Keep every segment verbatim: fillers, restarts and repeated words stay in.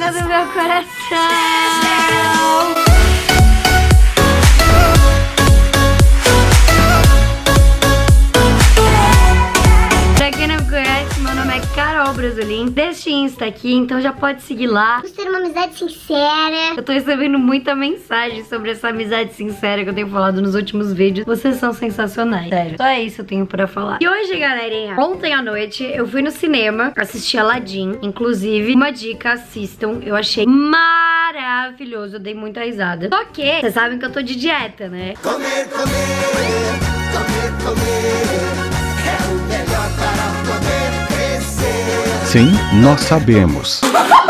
menina do meu coração. Carol Brasolim, deste Insta aqui, então já pode seguir lá. Vamos ter uma amizade sincera. Eu tô recebendo muita mensagem sobre essa amizade sincera que eu tenho falado nos últimos vídeos. Vocês são sensacionais, sério. Só é isso que eu tenho pra falar. E hoje, galerinha, ontem à noite eu fui no cinema assistir Aladdin. Inclusive, uma dica, assistam. Eu achei maravilhoso, eu dei muita risada. Só que, vocês sabem que eu tô de dieta, né? Comer, comer, comer, comer é o melhor para poder crescer. Sim, nós sabemos.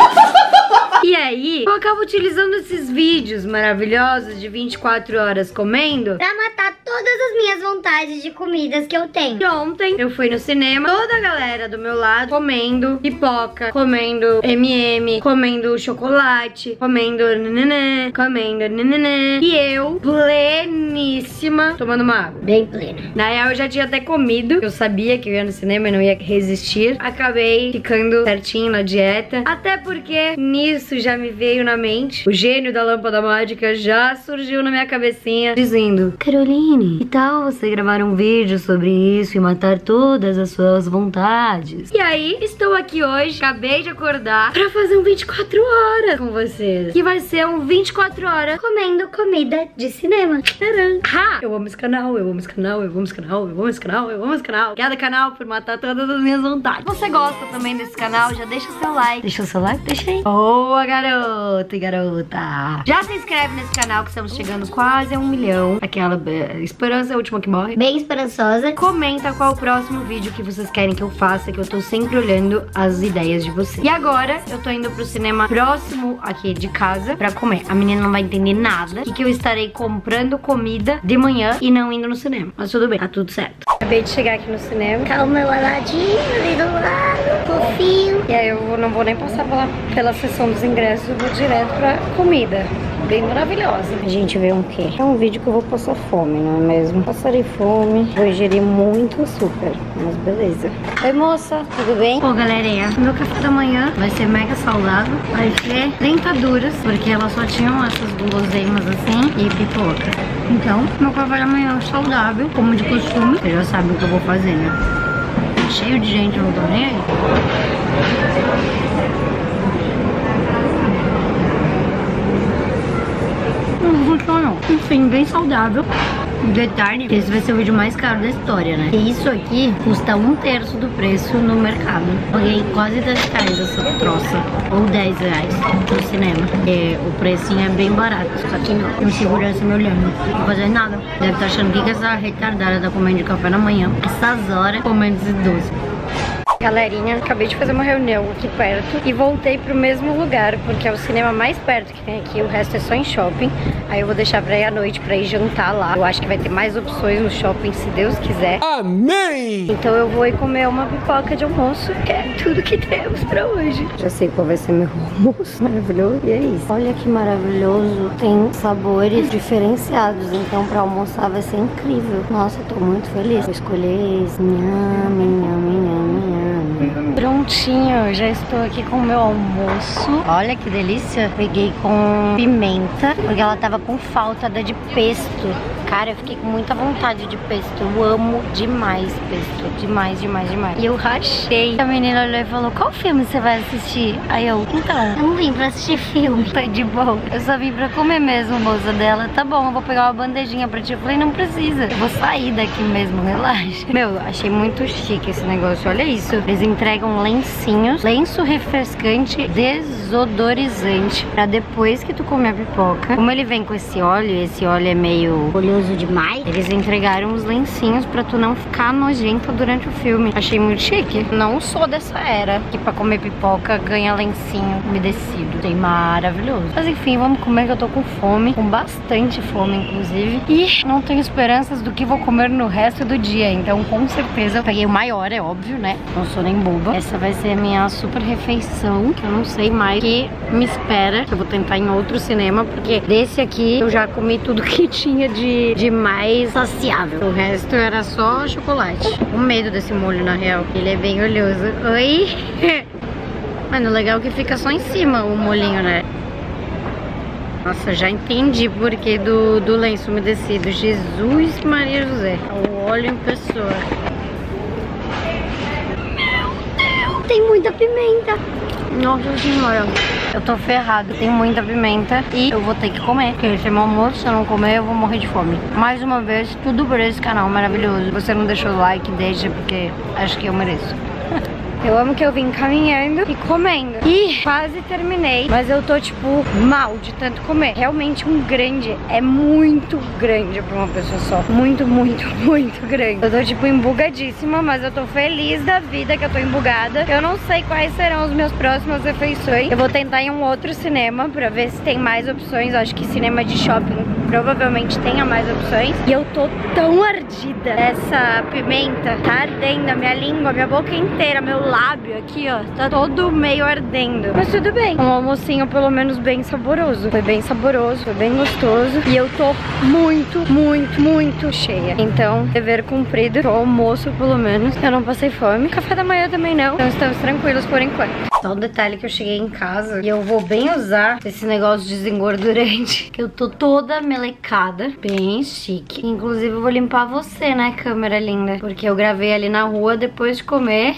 E aí, eu acabo utilizando esses vídeos maravilhosos de vinte e quatro horas comendo pra matar todas as minhas vontades de comidas que eu tenho. E ontem eu fui no cinema, toda a galera do meu lado comendo pipoca, comendo M e M, comendo chocolate, comendo nananã, comendo nananã. E eu, pleníssima, tomando uma água. Bem plena. Na real, eu já tinha até comido. Eu sabia que eu ia no cinema e não ia resistir. Acabei ficando certinho na dieta. Até porque nisso já me veio na mente, o gênio da lâmpada mágica já surgiu na minha cabecinha dizendo: Caroline, que tal você gravar um vídeo sobre isso e matar todas as suas vontades? E aí, estou aqui hoje, acabei de acordar pra fazer um vinte e quatro horas com vocês. Que vai ser um vinte e quatro horas comendo comida de cinema. Tcharam. Ha! Eu amo esse canal, eu amo esse canal, eu amo esse canal, eu amo esse canal, eu amo esse canal. Cada canal por matar todas as minhas vontades. Se você gosta também desse canal, já deixa o seu like. Deixa o seu like? Deixa aí. Boa, garoto e garota. Já se inscreve nesse canal que estamos chegando quase a um milhão. Aquela uh, esperança é a última que morre. Bem esperançosa. Comenta qual o próximo vídeo que vocês querem que eu faça, que eu tô sempre olhando as ideias de vocês. E agora eu tô indo pro cinema próximo aqui de casa pra comer. A menina não vai entender nada e que eu estarei comprando comida de manhã e não indo no cinema. Mas tudo bem, tá tudo certo. Acabei de chegar aqui no cinema. Tá o meu Aladdin ali do lado, fofinho. E aí eu não vou nem passar pela, pela sessão dos ingressos, eu vou direto pra comida. Bem maravilhosa. A gente vê um quê? É um vídeo que eu vou passar fome, não é mesmo? Passarei fome, vou ingerir muito açúcar, mas beleza. Oi, moça, tudo bem? Pô, galerinha, meu café da manhã vai ser mega saudável. Vai ser dentaduras, porque elas só tinham essas guloseimas assim e pipoca. Então, meu café da manhã é saudável, como de costume. Vocês já sabem o que eu vou fazer, né? Cheio de gente, eu não tô nem aí. Não funcionou. Enfim, bem saudável. Detalhe, esse vai ser o vídeo mais caro da história, né? E isso aqui custa um terço do preço no mercado. Paguei quase dez reais essa troça. Ou dez reais no cinema. E o precinho é bem barato. Só que não. Tem um segurança me olhando. Não fazer nada. Deve estar achando que, que essa retardada tá comendo de café da manhã. Essas horas comendo esses doces. Galerinha, acabei de fazer uma reunião aqui perto e voltei pro mesmo lugar, porque é o cinema mais perto que tem aqui, o resto é só em shopping. Aí eu vou deixar pra ir à noite pra ir jantar lá. Eu acho que vai ter mais opções no shopping, se Deus quiser. Amém! Então eu vou ir comer uma pipoca de almoço, que é tudo que temos pra hoje. Já sei qual vai ser meu almoço, maravilhoso. E é isso. Olha que maravilhoso, tem sabores diferenciados, então pra almoçar vai ser incrível. Nossa, eu tô muito feliz. Vou escolher esse. Nham, nham, nham, nham. Prontinho, já estou aqui com o meu almoço. Olha que delícia. Peguei com pimenta, porque ela tava com falta da de pesto. Cara, eu fiquei com muita vontade de pesto. Eu amo demais pesto. Demais, demais, demais. E eu rachei. A menina olhou e falou: qual filme você vai assistir? Aí eu, então, eu não vim pra assistir filme. Tá de boa. Eu só vim pra comer mesmo, moça dela. Tá bom, eu vou pegar uma bandejinha pra ti. Eu falei, não precisa. Eu vou sair daqui mesmo, relaxa. Meu, achei muito chique esse negócio. Olha isso. Eles entregam lencinhos, lenço refrescante, desodorizante, pra depois que tu comer a pipoca. Como ele vem com esse óleo, e esse óleo é meio oleoso demais, eles entregaram os lencinhos pra tu não ficar nojenta durante o filme. Achei muito chique. Não sou dessa era que pra comer pipoca ganha lencinho umedecido. Achei maravilhoso. Mas enfim, vamos comer que eu tô com fome, com bastante fome inclusive, e não tenho esperanças do que vou comer no resto do dia. Então com certeza eu peguei o maior, é óbvio, né? Não sou nem boba. Essa vai ser a minha super refeição, que eu não sei mais o que me espera. Eu vou tentar em outro cinema, porque desse aqui eu já comi tudo que tinha de, de mais saciável. O resto era só chocolate. Com medo desse molho, na real. Ele é bem oleoso. Oi! Mano, o legal é que fica só em cima o molinho, né? Nossa, já entendi porque do, do lenço umedecido. Jesus Maria José. O óleo em pessoa. Meu Deus, tem muita pimenta. Nossa senhora, eu tô ferrada. Tem muita pimenta e eu vou ter que comer, porque esse é meu almoço. Se eu não comer, eu vou morrer de fome. Mais uma vez, tudo por esse canal maravilhoso. Se você não deixou o like, deixa, porque acho que eu mereço. Eu amo que eu vim caminhando e comendo. E quase terminei, mas eu tô tipo mal de tanto comer. Realmente um grande, é muito grande pra uma pessoa só. Muito, muito, muito grande. Eu tô tipo embugadíssima, mas eu tô feliz da vida que eu tô embugada. Eu não sei quais serão as minhas próximas refeições. Eu vou tentar em um outro cinema pra ver se tem mais opções. Eu acho que cinema de shopping provavelmente tenha mais opções. E eu tô tão ardida. Essa pimenta tá ardendo a minha língua, a minha boca inteira, meu lábio aqui, ó, tá todo meio ardendo. Mas tudo bem. Um almocinho pelo menos bem saboroso. Foi bem saboroso, foi bem gostoso. E eu tô muito, muito, muito cheia. Então, dever cumprido. O almoço, pelo menos, eu não passei fome. Café da manhã também não. Então estamos tranquilos por enquanto. Só um detalhe que eu cheguei em casa e eu vou bem usar esse negócio desengordurante. Que eu tô toda melecada. Bem chique. Inclusive eu vou limpar você, né, câmera linda? Porque eu gravei ali na rua depois de comer.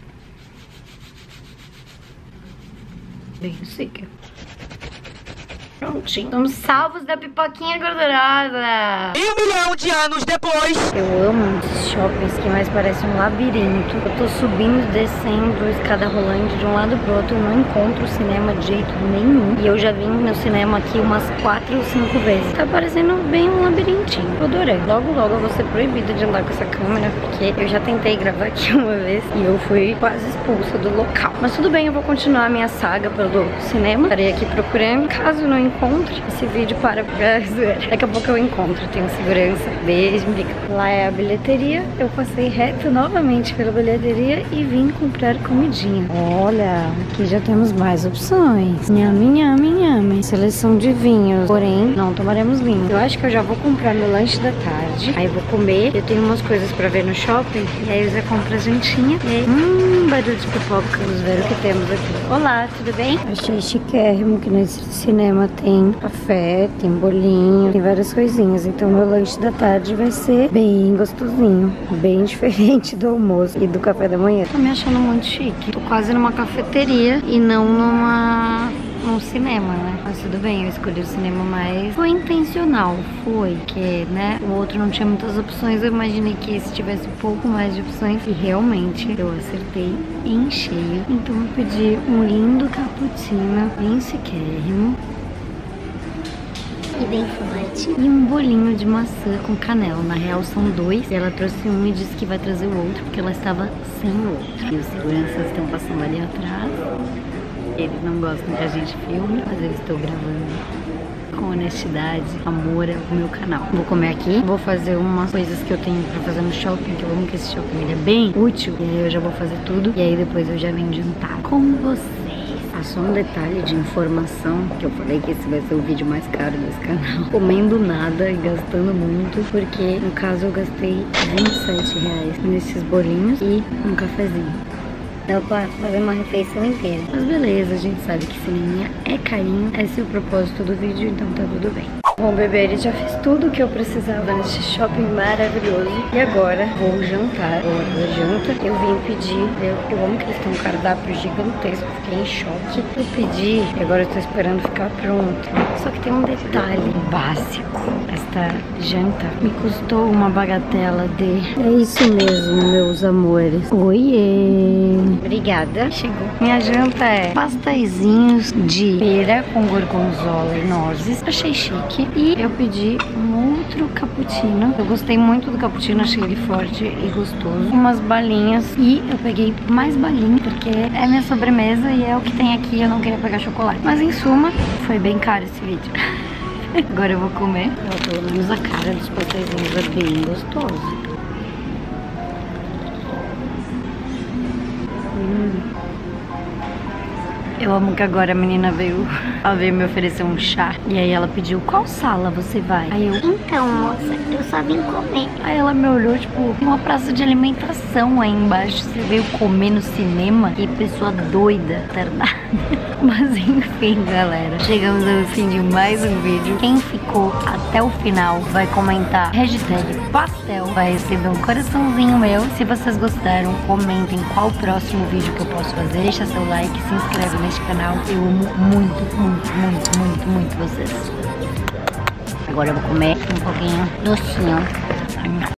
Bem chique. Prontinho. Estamos salvos da pipoquinha gordurada. E um milhão de anos depois. Eu amo esses shoppings que mais parecem um labirinto. Eu tô subindo e descendo, escada rolante de um lado pro outro. Eu não encontro cinema de jeito nenhum. E eu já vim no cinema aqui umas quatro ou cinco vezes. Tá parecendo bem um labirintinho. Eu adorei. Logo, logo eu vou ser proibida de andar com essa câmera, porque eu já tentei gravar aqui uma vez e eu fui quase expulsa do local. Mas tudo bem, eu vou continuar a minha saga pelo cinema. Estarei aqui procurando. Caso não encontre esse vídeo, para pra zoeira. Daqui a pouco eu encontro, tenho segurança. Beijo, bica. Lá é a bilheteria. Eu passei reto novamente pela bilheteria e vim comprar comidinha. Olha, aqui já temos mais opções. Nhame, nhame, nhame. Seleção de vinhos. Porém, não tomaremos vinho. Eu acho que eu já vou comprar meu lanche da tarde. Aí vou comer. Eu tenho umas coisas pra ver no shopping. E aí eu já compro a jantinha. E aí, hum, barulho de pipoca. Vamos ver o que temos aqui. Olá, tudo bem? Achei chiquérrimo que nesse cinema tem café, tem bolinho, tem várias coisinhas. Então meu lanche da tarde vai ser bem gostosinho, bem diferente do almoço e do café da manhã. Tô me achando muito chique. Tô quase numa cafeteria e não numa... num cinema, né? Mas tudo bem, eu escolhi o cinema mais... Foi intencional, foi. Porque, né, o outro não tinha muitas opções. Eu imaginei que esse tivesse um pouco mais de opções. E realmente, eu acertei em cheio. Então eu pedi um lindo cappuccino, bem chiquérrimo. E bem forte. E um bolinho de maçã com canela. Na real são dois. Ela trouxe um e disse que vai trazer o outro, porque ela estava sem o outro. E os seguranças estão passando ali atrás. Eles não gostam que a gente filme, mas eu estou gravando com honestidade, amor ao meu canal. Vou comer aqui, vou fazer umas coisas que eu tenho pra fazer no shopping, que eu amo que esse shopping ele é bem útil. E aí eu já vou fazer tudo, e aí depois eu já venho jantar com vocês. Ah, só um detalhe de informação, que eu falei que esse vai ser o vídeo mais caro desse canal. Comendo nada e gastando muito, porque no caso eu gastei vinte e sete reais nesses bolinhos e um cafezinho. Dá pra fazer uma refeição inteira. Mas beleza, a gente sabe que cineminha é carinho. Esse é o propósito do vídeo, então tá tudo bem. Bom, bebê, já fiz tudo o que eu precisava nesse shopping maravilhoso. E agora vou jantar. Vou da janta. Eu vim pedir. Eu, eu amo que eles têm um cardápio gigantesco. Fiquei em choque. Eu pedi e agora eu tô esperando ficar pronto. Só que tem um detalhe básico. Esta janta me custou uma bagatela de... É isso mesmo, meus amores. Oiê! Obrigada. Chegou. Minha janta é pastéisinhos de pera com gorgonzola e nozes. Achei chique. E eu pedi um outro cappuccino. Eu gostei muito do cappuccino, achei ele forte e gostoso. Umas balinhas. E eu peguei mais balinha, porque é minha sobremesa e é o que tem aqui. Eu não queria pegar chocolate. Mas em suma, foi bem caro esse vídeo. Agora eu vou comer. Ó, pelo menos a cara dos pastéisinhos é bem gostoso. Hum. Eu amo que agora a menina veio, ela veio me oferecer um chá. E aí ela pediu, qual sala você vai? Aí eu, Então, moça, eu só vim comer. aí ela me olhou, tipo, tem uma praça de alimentação aí embaixo. Você veio comer no cinema? Que pessoa doida, tardada. Mas enfim, galera, chegamos ao fim de mais um vídeo. Quem ficou até o final vai comentar hashtag pastel, vai receber um coraçãozinho meu. Se vocês gostaram, comentem qual o próximo vídeo que eu posso fazer. Deixa seu like, se inscreve neste canal. Eu amo muito, muito, muito, muito, muito vocês. Agora eu vou comer um pouquinho docinho.